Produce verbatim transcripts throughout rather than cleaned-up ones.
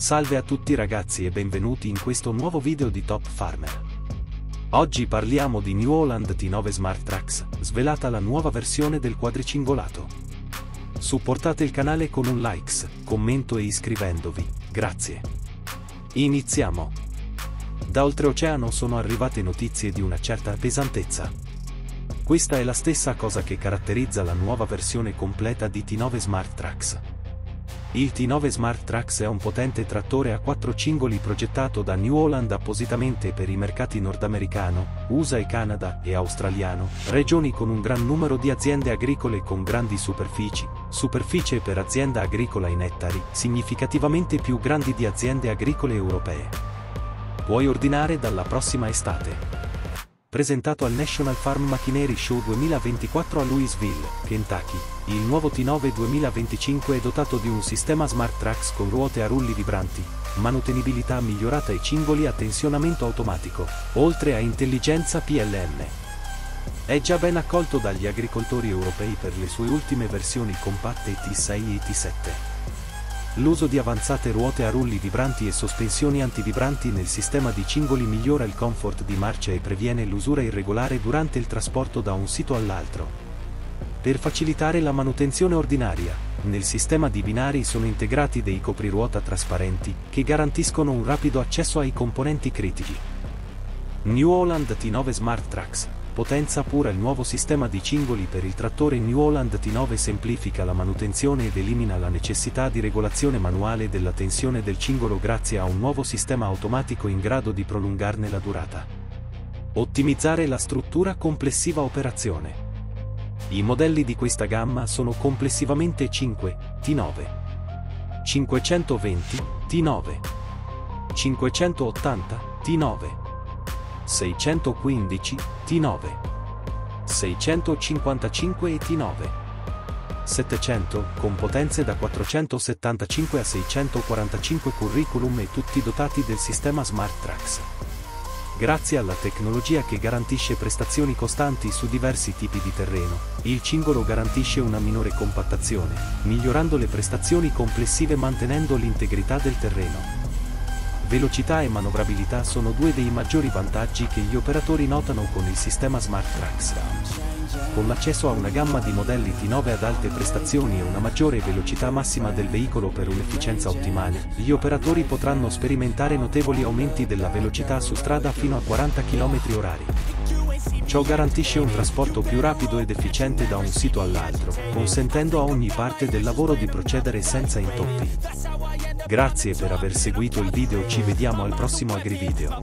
Salve a tutti ragazzi e benvenuti in questo nuovo video di Top Farmer. Oggi parliamo di New Holland T nove Smart Trax, svelata la nuova versione del quadricingolato. Supportate il canale con un like, commento e iscrivendovi, grazie. Iniziamo. Da oltreoceano sono arrivate notizie di una certa pesantezza. Questa è la stessa cosa che caratterizza la nuova versione completa di T nove Smart Trax. Il T nove Smart Trax è un potente trattore a quattro cingoli progettato da New Holland appositamente per i mercati nordamericano, U S A e Canada e australiano, regioni con un gran numero di aziende agricole con grandi superfici, superficie per azienda agricola in ettari, significativamente più grandi di aziende agricole europee. Puoi ordinare dalla prossima estate. Presentato al National Farm Machinery Show duemilaventiquattro a Louisville, Kentucky, il nuovo T nove duemilaventicinque è dotato di un sistema Smart Trax con ruote a rulli vibranti, manutenibilità migliorata e cingoli a tensionamento automatico, oltre a intelligenza P L M. È già ben accolto dagli agricoltori europei per le sue ultime versioni compatte T sei e T sette. L'uso di avanzate ruote a rulli vibranti e sospensioni antivibranti nel sistema di cingoli migliora il comfort di marcia e previene l'usura irregolare durante il trasporto da un sito all'altro. Per facilitare la manutenzione ordinaria, nel sistema di binari sono integrati dei copriruota trasparenti, che garantiscono un rapido accesso ai componenti critici. New Holland T nove Smart Trax potenza pura. Il nuovo sistema di cingoli per il trattore New Holland T nove semplifica la manutenzione ed elimina la necessità di regolazione manuale della tensione del cingolo grazie a un nuovo sistema automatico in grado di prolungarne la durata. Ottimizzare la struttura complessiva operazione. I modelli di questa gamma sono complessivamente cinque T nove, cinquecentoventi T nove, cinquecentottanta T nove, seicentoquindici T nove, seicentocinquantacinque e T nove, settecento, con potenze da quattrocentosettantacinque a seicentoquarantacinque curriculum e tutti dotati del sistema Smart Trax. Grazie alla tecnologia che garantisce prestazioni costanti su diversi tipi di terreno, il cingolo garantisce una minore compattazione, migliorando le prestazioni complessive mantenendo l'integrità del terreno. Velocità e manovrabilità sono due dei maggiori vantaggi che gli operatori notano con il sistema Smart Trax. Con l'accesso a una gamma di modelli T nove ad alte prestazioni e una maggiore velocità massima del veicolo per un'efficienza ottimale, gli operatori potranno sperimentare notevoli aumenti della velocità su strada fino a quaranta chilometri orari. Ciò garantisce un trasporto più rapido ed efficiente da un sito all'altro, consentendo a ogni parte del lavoro di procedere senza intoppi. Grazie per aver seguito il video, ci vediamo al prossimo agrivideo.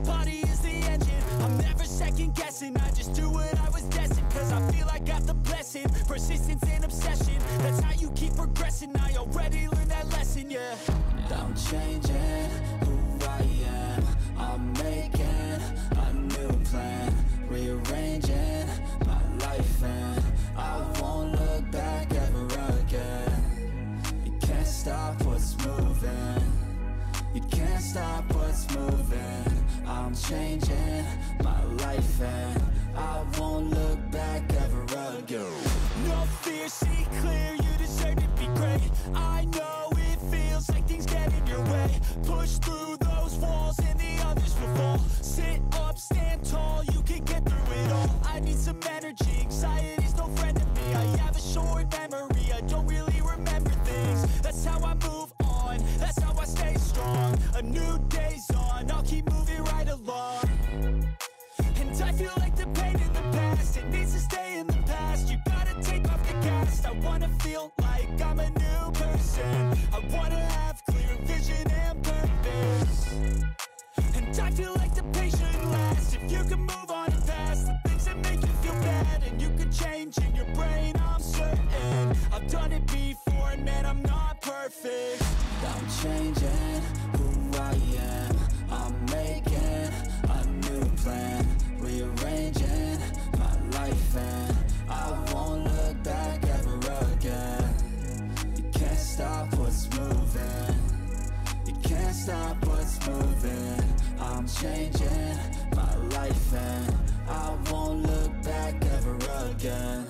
Rearranging my life and I won't look back ever again. You can't stop what's moving. You can't stop what's moving. I'm changing my life and I won't look back ever again. No fear, see clear, you deserve to be great. I know it feels like things get in your way. Push through those walls and the others will fall. Sit up, stand tall, you can get through it all. I need some energy, anxiety's no friend to me. I have a short memory, I don't really remember things. That's how I move on, that's how I stay strong. A new day's on, I'll keep moving right along. And I feel like the pain in the past, it needs to stay in the past. You gotta take off the cast. I wanna feel like I'm a new person. I wanna have clear vision and purpose. And I feel like the patient lasts. If you can move on and past the things that make you feel bad, and you can change in your brain, I'm certain. I've done it before and man, I'm not perfect. I'm changing who I am. I'm making a new plan. Rearranging my life and I won't look back ever again. You can't stop what's moving. You can't stop what's moving. I'm changing my life and I won't look back ever again.